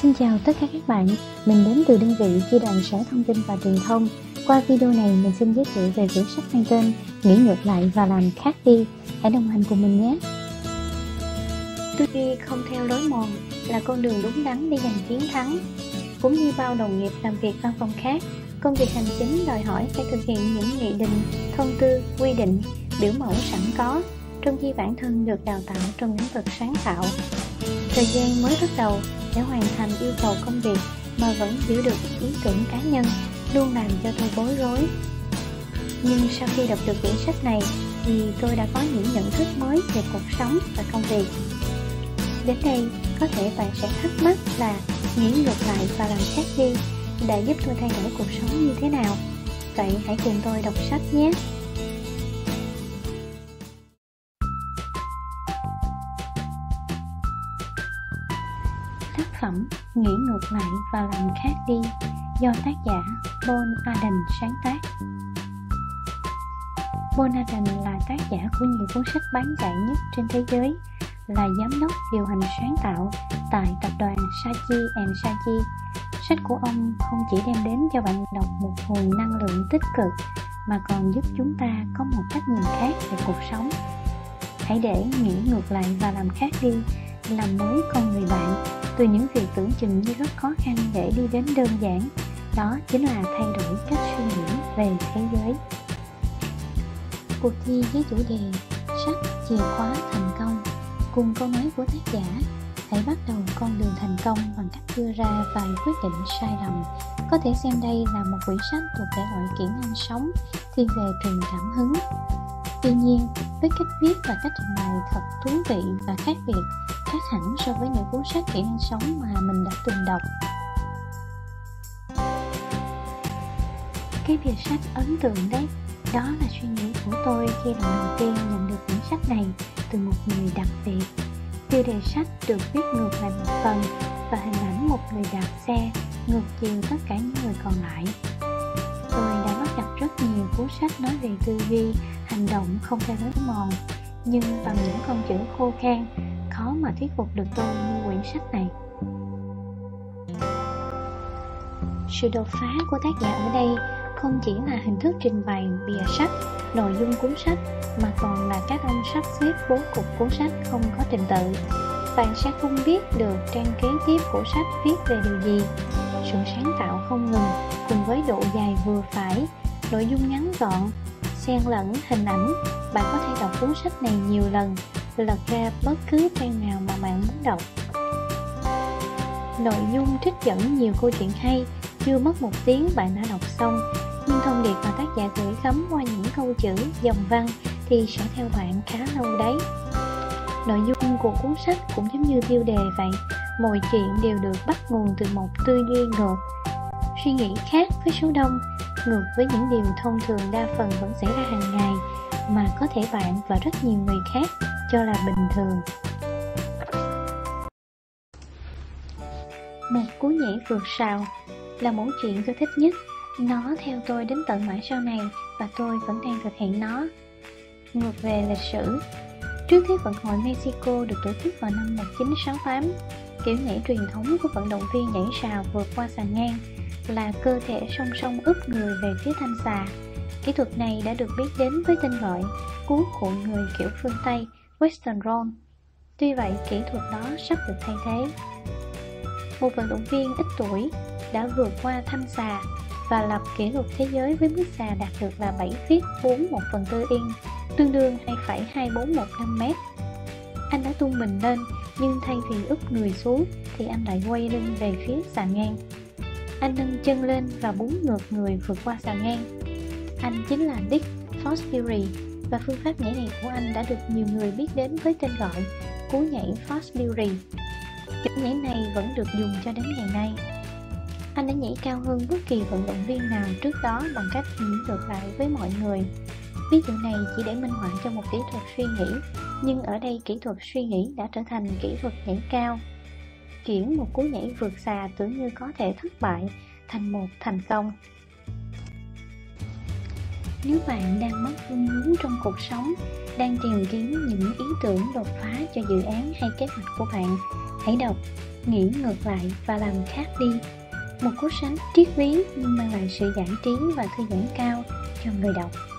Xin chào tất cả các bạn, mình đến từ đơn vị Chi đoàn Sở Thông tin và Truyền thông. Qua video này mình xin giới thiệu về quyển sách mang tên Nghĩ ngược lại và làm khác đi. Hãy đồng hành cùng mình nhé. Tư duy không theo lối mòn là con đường đúng đắn để giành chiến thắng. Cũng như bao đồng nghiệp làm việc văn phòng khác, công việc hành chính đòi hỏi phải thực hiện những nghị định, thông tư, quy định, biểu mẫu sẵn có, trong khi bản thân được đào tạo trong lĩnh vực sáng tạo. Thời gian mới bắt đầu để hoàn thành yêu cầu công việc mà vẫn giữ được ý tưởng cá nhân luôn làm cho tôi bối rối. Nhưng sau khi đọc được quyển sách này thì tôi đã có những nhận thức mới về cuộc sống và công việc. Đến đây, có thể bạn sẽ thắc mắc là nghĩ ngược lại và làm khác đi đã giúp tôi thay đổi cuộc sống như thế nào? Vậy hãy cùng tôi đọc sách nhé! Tác phẩm Nghĩ ngược lại và làm khác đi do tác giả Paul Arden sáng tác. Paul Arden là tác giả của nhiều cuốn sách bán chạy nhất trên thế giới, là giám đốc điều hành sáng tạo tại tập đoàn Saatchi & Saatchi. Sách của ông không chỉ đem đến cho bạn đọc một nguồn năng lượng tích cực mà còn giúp chúng ta có một cách nhìn khác về cuộc sống. Hãy để nghĩ ngược lại và làm khác đi làm mới con người bạn, từ những việc tưởng chừng như rất khó khăn để đi đến đơn giản. Đó chính là thay đổi cách suy nghĩ về thế giới. Cuộc thi với chủ đề sách chìa khóa thành công cùng câu nói của tác giả: hãy bắt đầu con đường thành công bằng cách đưa ra vài quyết định sai lầm. Có thể xem đây là một quyển sách thuộc thể loại kỹ năng sống, thiên về truyền cảm hứng. Tuy nhiên, với cách viết và cách trình bày thật thú vị và khác biệt, khác hẳn so với những cuốn sách kỹ năng sống mà mình đã từng đọc. Cái việc sách ấn tượng đấy, đó là suy nghĩ của tôi khi lần đầu tiên nhận được quyển sách này từ một người đặc biệt. Tiêu đề sách được viết ngược lại một phần và hình ảnh một người đạp xe ngược chiều tất cả những người còn lại. Tôi đã bắt gặp rất nhiều cuốn sách nói về tư duy, hành động không theo lối mòn, nhưng bằng những con chữ khô khan, khó mà thuyết phục được tôi như quyển sách này. Sự đột phá của tác giả ở đây không chỉ là hình thức trình bày bìa sách, nội dung cuốn sách, mà còn là cách ông sắp xếp bố cục cuốn sách không có trình tự. Bạn sẽ không biết được trang kế tiếp của sách viết về điều gì. Sự sáng tạo không ngừng cùng với độ dài vừa phải, nội dung ngắn gọn, xen lẫn hình ảnh. Bạn có thể đọc cuốn sách này nhiều lần, lật ra bất cứ trang nào mà bạn muốn đọc. Nội dung trích dẫn nhiều câu chuyện hay, chưa mất một tiếng bạn đã đọc xong, nhưng thông điệp mà tác giả gửi gắm qua những câu chữ, dòng văn thì sẽ theo bạn khá lâu đấy. Nội dung của cuốn sách cũng giống như tiêu đề vậy, mọi chuyện đều được bắt nguồn từ một tư duy ngược, suy nghĩ khác với số đông, ngược với những điều thông thường đa phần vẫn xảy ra hàng ngày mà có thể bạn và rất nhiều người khác cho là bình thường. Một cú nhảy vượt sào là mẫu chuyện tôi thích nhất. Nó theo tôi đến tận mãi sau này và tôi vẫn đang thực hiện nó. Ngược về lịch sử, trước Thế vận hội Mexico được tổ chức vào năm 1968, kiểu nhảy truyền thống của vận động viên nhảy sào vượt qua xà ngang là cơ thể song song úp người về phía thanh xà. Kỹ thuật này đã được biết đến với tên gọi cú cuộn người kiểu phương Tây, Western Roll. Tuy vậy, kỹ thuật đó sắp được thay thế. Một vận động viên ít tuổi đã vượt qua thanh xà và lập kỷ lục thế giới với bước xà đạt được là 7 feet 4/1/4 inch, tương đương 2,2415 m. Anh đã tung mình lên, nhưng thay vì úp người xuống thì anh lại quay lưng về phía xà ngang. Anh nâng chân lên và búng ngược người vượt qua xà ngang. Anh chính là Dick Fosbury và phương pháp nhảy này của anh đã được nhiều người biết đến với tên gọi cú nhảy Fosbury. Kiểu nhảy này vẫn được dùng cho đến ngày nay. Anh đã nhảy cao hơn bất kỳ vận động viên nào trước đó bằng cách nhảy ngược lại với mọi người. Ví dụ này chỉ để minh họa cho một kỹ thuật suy nghĩ, nhưng ở đây kỹ thuật suy nghĩ đã trở thành kỹ thuật nhảy cao, chuyển một cú nhảy vượt xà tưởng như có thể thất bại thành một thành công. Nếu bạn đang mất phương hướng trong cuộc sống, đang tìm kiếm những ý tưởng đột phá cho dự án hay kế hoạch của bạn, hãy đọc Nghĩ ngược lại và làm khác đi. Một cuốn sách triết lý nhưng mang lại sự giải trí và thư giãn cao cho người đọc.